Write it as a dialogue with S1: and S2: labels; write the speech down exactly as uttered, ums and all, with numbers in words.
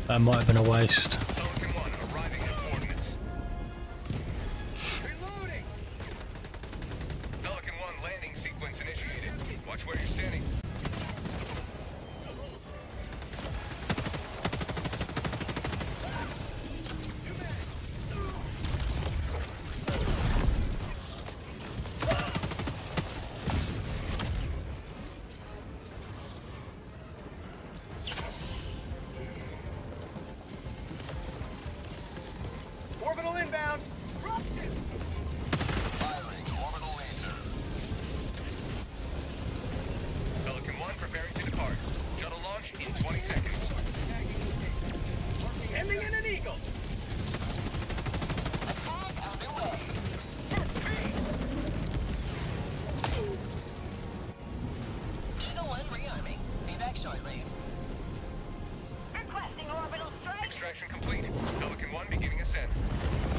S1: That might have been a waste.
S2: Pelican one arriving at coordinates. Reloading! Pelican one landing sequence initiated. Watch where you're standing. Orbital inbound! Firing orbital laser. Pelican one preparing to depart. Shuttle launch in twenty seconds. Ending in an eagle! Attack underway! Peace! Eagle one rearming. Be back shortly.
S3: Requesting orbital strike.
S2: Extraction complete. Pelican one beginning ascent.